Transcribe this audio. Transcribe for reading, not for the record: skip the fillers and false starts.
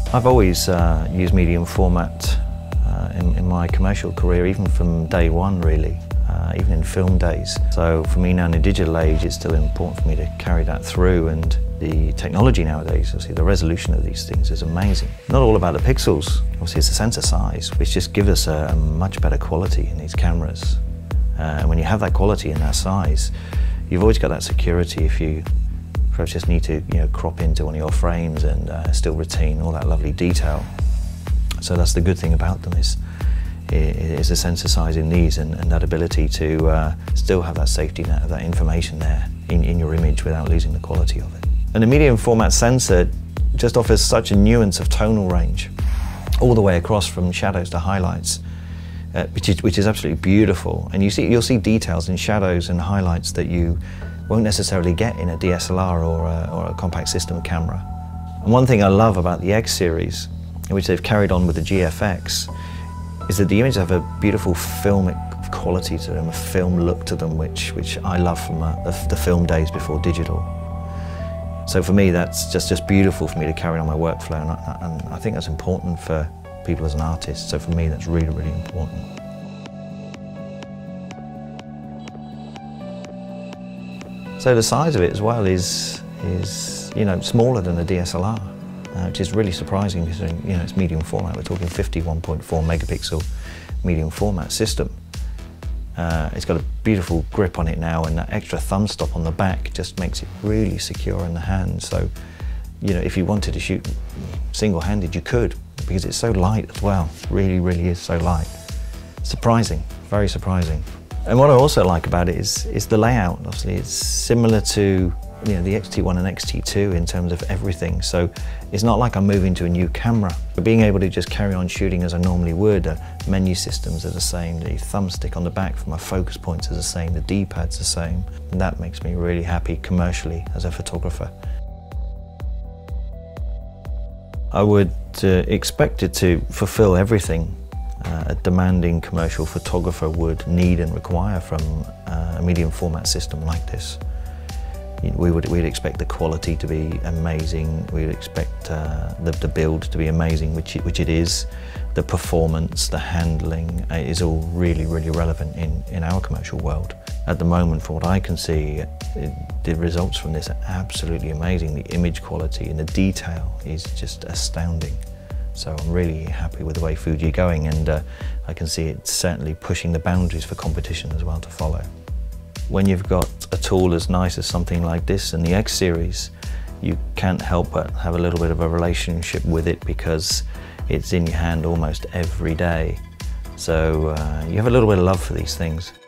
I've always used medium format in my commercial career, even from day one really, even in film days. So for me now in the digital age, it's still important for me to carry that through, and the technology nowadays, obviously the resolution of these things is amazing. Not all about the pixels, obviously it's the sensor size, which just gives us a much better quality in these cameras. And when you have that quality in that size, you've always got that security if you perhaps just need to crop into one of your frames and still retain all that lovely detail. So that's the good thing about them is the sensor size in these and that ability to still have that safety net of that information there in your image without losing the quality of it. And the medium format sensor just offers such a nuance of tonal range all the way across from shadows to highlights, which is absolutely beautiful. And you'll see details in shadows and highlights that you won't necessarily get in a DSLR or a compact system camera. And one thing I love about the X series, which they've carried on with the GFX, is that the images have a beautiful filmic quality to them, a film look to them, which I love from the film days before digital. So for me, that's just beautiful for me to carry on my workflow, and I think that's important for people as an artist. So for me, that's really, really important. So the size of it as well is smaller than a DSLR, which is really surprising considering it's medium format. We're talking 51.4 megapixel medium format system. It's got a beautiful grip on it now, and that extra thumb stop on the back just makes it really secure in the hand. So, if you wanted to shoot single-handed, you could, because it's so light as well. Really, really is so light. Surprising, very surprising. And what I also like about it is the layout. Obviously, it's similar to the X-T1 and X-T2 in terms of everything. So it's not like I'm moving to a new camera. But being able to just carry on shooting as I normally would, menu systems are the same, the thumbstick on the back for my focus points is the same, the D-pad's the same. And that makes me really happy commercially as a photographer. I would expect it to fulfill everything a demanding commercial photographer would need and require from a medium format system like this. We'd expect the quality to be amazing. We'd expect the build to be amazing, which it is. The performance, the handling is all really, really relevant in our commercial world. At the moment, from what I can see, the results from this are absolutely amazing. The image quality and the detail is just astounding. So I'm really happy with the way Fuji are going, and I can see it certainly pushing the boundaries for competition as well to follow. When you've got a tool as nice as something like this in the X series, you can't help but have a little bit of a relationship with it because it's in your hand almost every day. So you have a little bit of love for these things.